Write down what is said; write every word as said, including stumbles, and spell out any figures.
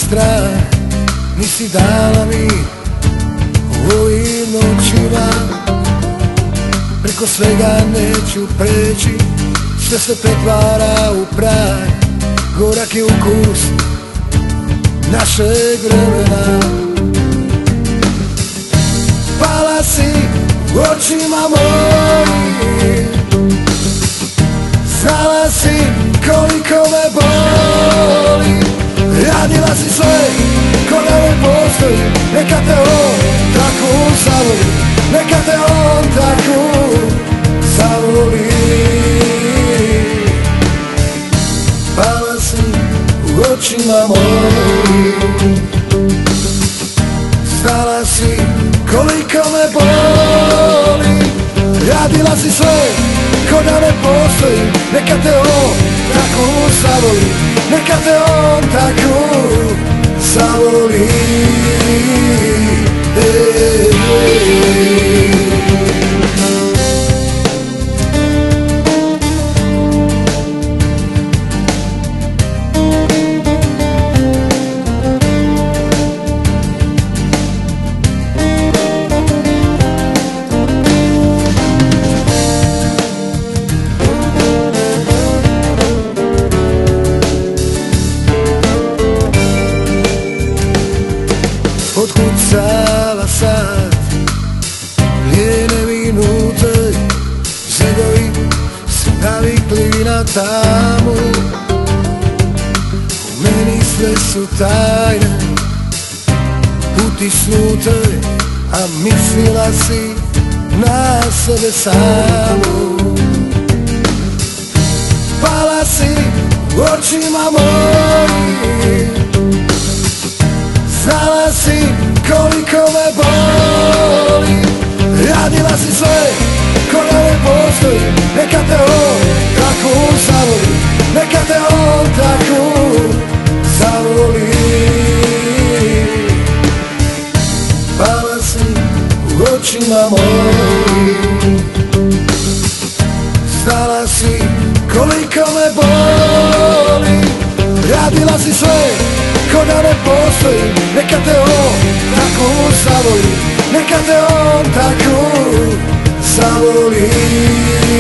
strah nisi dala mi u ovim noćima. Preko svega neću preći, sve se pretvara u prah. Gorak je ukus našeg vremena. Pala si u očima mojim, znala si koliko me boli. Radila si sve ko da ne postoji, neka te on tako zavoli, neka te on tako zavoli. Pala si u očima mojim, znala si koliko me boli. Radila si sve ko da ne postoji, neka te on tako zavoli, neka te on tako zavoli. Otkucava sad njene minute, zidovi se navikli na tamu. U meni sve su tajne, utisnute, a mislila si na sebe samu. Pala si u očima mojim, znala si koliko me boli. Radila si sve ko da ne postoji, neka te on tako zavoli, neka te on tako zavoli. Pala si u očima mojim, znala si koliko me boli. Radila si sve ko da ne postoji, neka te on tako zavoli, neka te on tako zavoli.